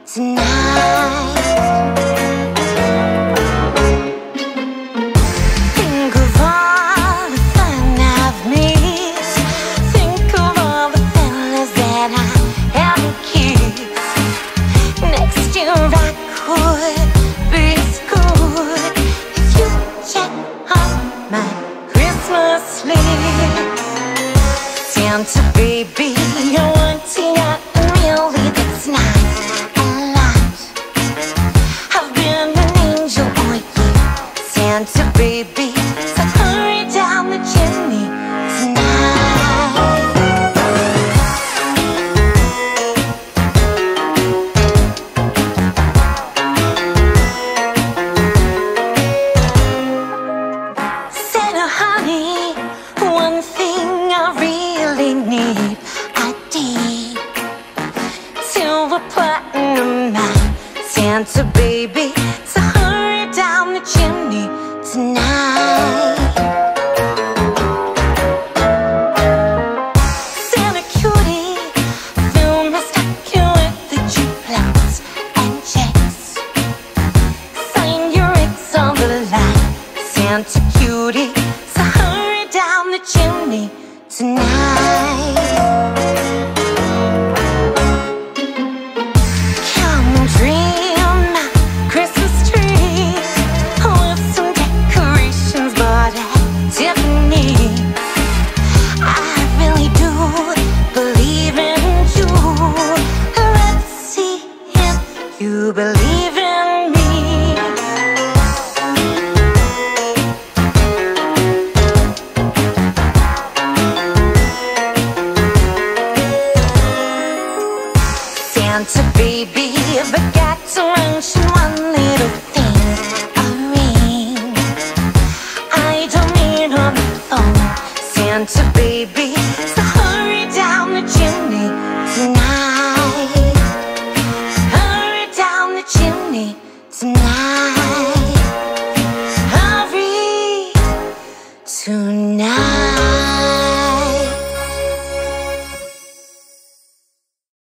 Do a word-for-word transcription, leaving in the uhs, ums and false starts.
tonight. Think of all the fun I've missed. Think of all the fellas that I haven't kissed. Next year I could be as good if you check on my Christmas list. Santa baby, you're one thing I really that's not a lot. I've been an angel all year, Santa baby, so hurry down the chimney tonight. Santa honey, one thing I really need, I did. Silver platinum night, Santa baby, so hurry down the chimney tonight. Santa cutie, fill my stocking with the duplex and checks. Sign your ex on the line, Santa cutie, so hurry down the chimney tonight. Come and trim my Christmas tree with some decorations bought at Tiffany. I really do believe in you. Let's see if you believe in me. Santa baby, but got to mention one little thing, a ring. I don't mean on the phone, Santa baby, so hurry down the chimney tonight. Hurry down the chimney tonight. Hurry tonight.